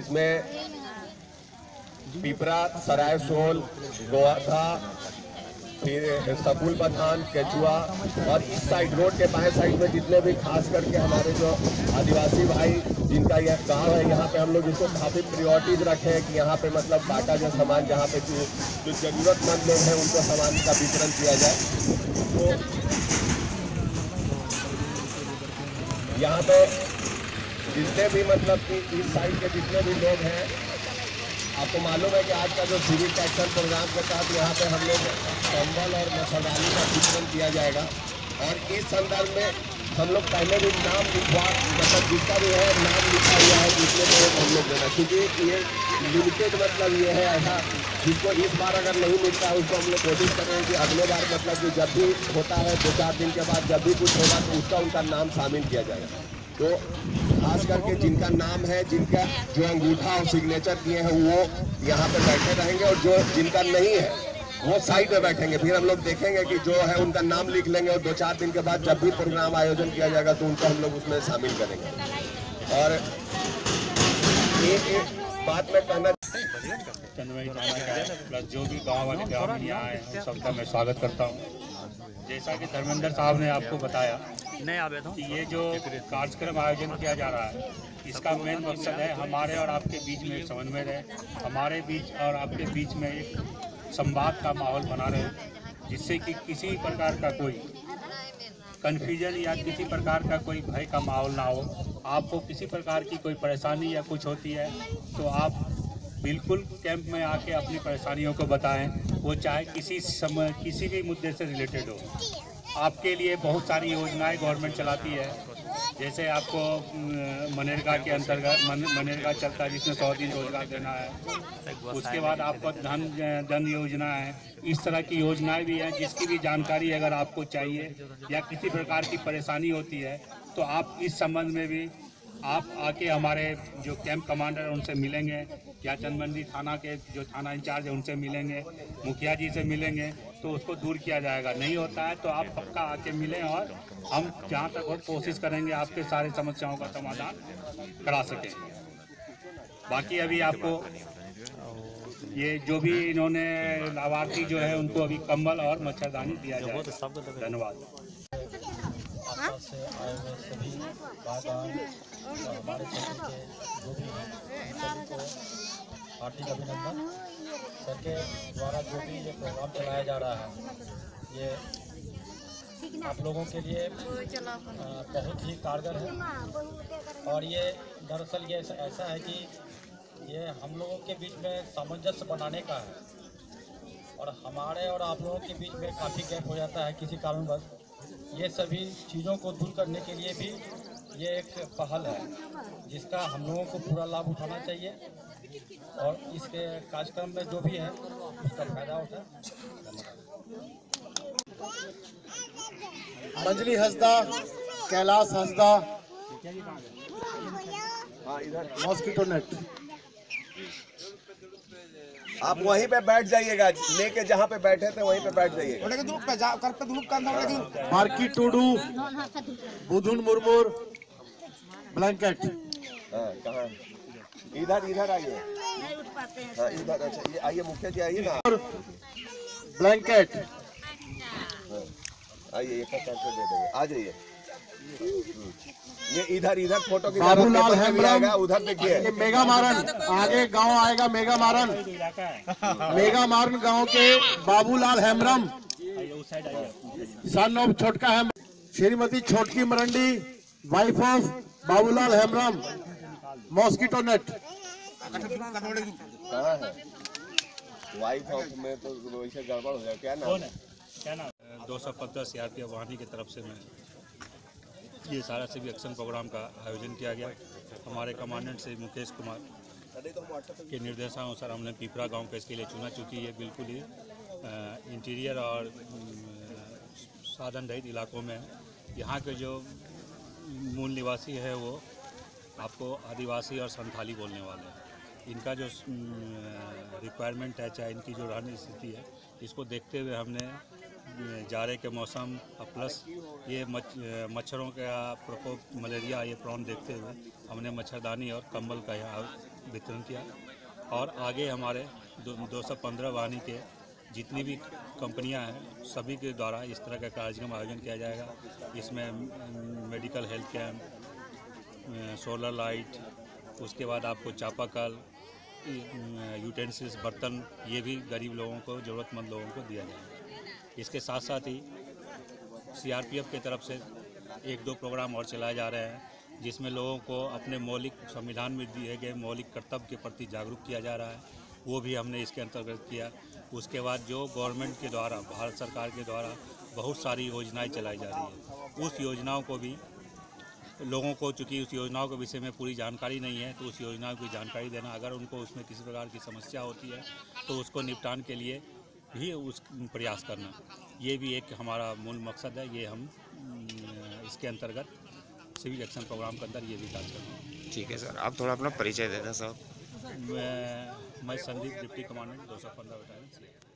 जिसमें पिपरा, सराय सोल, गोवाधा, फिर सकूल पठान, केचुआ और इस साइड रोड के बाएं साइड में जितने भी खास करके हमारे जो आदिवासी भाई जिनका यह गांव है, यहाँ पे हम लोग इसको काफी प्रायोरिटीज रखे हैं कि यहाँ पे मतलब बाटा जो सामान जहाँ पे जो जरूरतमंद लोग हैं उनको सामान का वितरण किया जाए। तो यहाँ पे जितने भी मतलब कि इस साइड के जितने भी लोग हैं, आपको मालूम है कि आज का जो सिविक एक्शन प्रोग्राम के तहत यहाँ पे हम लोग कंबल और मच्छरदानी का वितरण किया जाएगा। और इस संदर्भ में हम लोग पहले भी नाम लिखवा, मतलब जिसका भी है नाम लिखा हुआ है जितने लोग हम लोग देना, क्योंकि ये लिमिटेड मतलब ये है ऐसा, जिसको इस बार अगर नहीं मिलता है उसको हम लोग कोशिश करेंगे कि अगले बार मतलब कि जब भी होता है 2-4 दिन के बाद जब भी कुछ होगा तो उसका उनका नाम शामिल किया जाएगा। तो खास करके जिनका नाम है, जिनका जो अंगूठा और सिग्नेचर किए हैं वो यहाँ पे बैठे रहेंगे, और जो जिनका नहीं है वो साइड में बैठेंगे। फिर हम लोग देखेंगे कि जो है उनका नाम लिख लेंगे और 2-4 दिन के बाद जब भी प्रोग्राम आयोजन किया जाएगा तो उनको हम लोग उसमें शामिल करेंगे। और एक बात मैं कहना चंदवाई थाना का है, प्लस जो भी गाँव वाले ग्रामीण यहाँ आए हैं सबका मैं स्वागत करता हूँ। जैसा कि धर्मेंद्र साहब ने आपको बताया कि ये जो कार्यक्रम आयोजन किया जा रहा है, इसका मेन मकसद है हमारे और आपके बीच में एक समन्वय रहे, हमारे बीच और आपके बीच में एक संवाद का माहौल बना रहे, जिससे कि किसी प्रकार का कोई कन्फ्यूजन या किसी प्रकार का कोई भय का माहौल ना हो। आपको किसी प्रकार की कोई परेशानी या कुछ होती है तो आप बिल्कुल कैंप में आके अपनी परेशानियों को बताएं, वो चाहे किसी भी मुद्दे से रिलेटेड हो। आपके लिए बहुत सारी योजनाएं गवर्नमेंट चलाती है, जैसे आपको मनरेगा के अंतर्गत मनरेगा चलता है जिसमें 100 दिन रोजगार देना है, उसके बाद आपको धन योजना है। इस तरह की योजनाएं भी हैं, जिसकी भी जानकारी अगर आपको चाहिए या किसी प्रकार की परेशानी होती है तो आप इस संबंध में भी आप आके हमारे जो कैंप कमांडर हैं उनसे मिलेंगे, या चंदमंडी थाना के जो थाना इंचार्ज है उनसे मिलेंगे, मुखिया जी से मिलेंगे, तो उसको दूर किया जाएगा। नहीं होता है तो आप पक्का आके मिलें और हम जहाँ तक हो कोशिश करेंगे आपके सारी समस्याओं का समाधान करा सकें। बाकी अभी आपको ये जो भी इन्होंने लाभार्थी जो है उनको अभी कंबल और मच्छरदानी दिया जाएगा। धन्यवाद। से आए हुए सभी बागान और हमारे क्षेत्र के जो भी हैं सभी को हार्दिक अभिनंदन। सर के द्वारा जो भी ये प्रोग्राम चलाया जा रहा है, ये आप लोगों के लिए बहुत ही कारगर है। और ये दरअसल ये ऐसा है कि ये हम लोगों के बीच में सामंजस्य बनाने का है, और हमारे और आप लोगों के बीच में काफ़ी गैप हो जाता है किसी कारणवश। ये सभी चीज़ों को दूर करने के लिए भी ये एक पहल है, जिसका हम लोगों को पूरा लाभ उठाना चाहिए, और इसके कार्यक्रम में जो भी है उसका फायदा उठाए। Manjali Hansda, Kailash Hansda, mosquito net. आप वहीं पे बैठ जाइएगा, लेके जहाँ पे बैठे थे वहीं पे बैठ जाइएगा। मार्की टूडू, बुधुन मुर्मुर, ब्लैंकेट। हाँ, कहाँ? इधर आइए। हाँ, इधर। अच्छा, ये आइए, मुखिया जी आइए ना। ब्लैंकेट। हाँ, आइए, एक दे देंगे, आ जाइए। ये इधर फोटो की बाबूलाल हेम्ब्रम, उधर देखिए। ये मेगा मारन, आगे गांव आएगा मेगा मारन। मेगा मारन गांव के बाबूलाल हेम्ब्रम, सन ऑफ छोटका Hembram, Shrimati Chhotki Marandi, wife of Babulal Hembram, mosquito net. कहाँ है वाइफ ऑफ में? तो वैसे गड़बड़ हो जाए। क्या नाम? 215 CRPF वाहिनी की तरफ से मैं ये सारा सिविक एक्शन प्रोग्राम का आयोजन किया गया। हमारे कमांडेंट श्री मुकेश कुमार के निर्देशानुसार हमने पिपरा गांव को इसके लिए चुना, चूँकि ये बिल्कुल ही इंटीरियर और साधन रहित इलाकों में है। यहाँ के जो मूल निवासी है वो आपको आदिवासी और संथाली बोलने वाले हैं। इनका जो रिक्वायरमेंट है, चाहे इनकी जो रहने स्थिति है, इसको देखते हुए हमने जाड़े के मौसम प्लस ये मच्छरों का प्रकोप मलेरिया ये प्रॉब्लम देखते हुए हमने मच्छरदानी और कंबल का यहाँ वितरण किया। और आगे हमारे 215 वाहिनी के जितनी भी कंपनियां हैं सभी के द्वारा इस तरह का कार्यक्रम आयोजन किया जाएगा। इसमें medical health camp, solar light, उसके बाद आपको चापाकल, यूटेंसिल्स, बर्तन, ये भी गरीब लोगों को, ज़रूरतमंद लोगों को दिया जाएगा। इसके साथ साथ ही CRPF की तरफ से 1-2 प्रोग्राम और चलाए जा रहे हैं जिसमें लोगों को अपने मौलिक संविधान में दिए गए मौलिक कर्तव्य के प्रति जागरूक किया जा रहा है, वो भी हमने इसके अंतर्गत किया। उसके बाद जो गवर्नमेंट के द्वारा, भारत सरकार के द्वारा बहुत सारी योजनाएं चलाई जा रही है, उस योजनाओं को भी लोगों को, चूँकि उस योजनाओं के विषय में पूरी जानकारी नहीं है, तो उस योजनाओं की जानकारी देना, अगर उनको उसमें किसी प्रकार की समस्या होती है तो उसको निपटान के लिए भी उस प्रयास करना, ये भी एक हमारा मूल मकसद है। ये हम इसके अंतर्गत सिविक एक्शन प्रोग्राम के अंदर ये भी कार्य कर रहे हैं। ठीक है सर, आप थोड़ा अपना परिचय दे दें सर। मैं संदीप, डिप्टी कमांडेंट 215 बटालियन।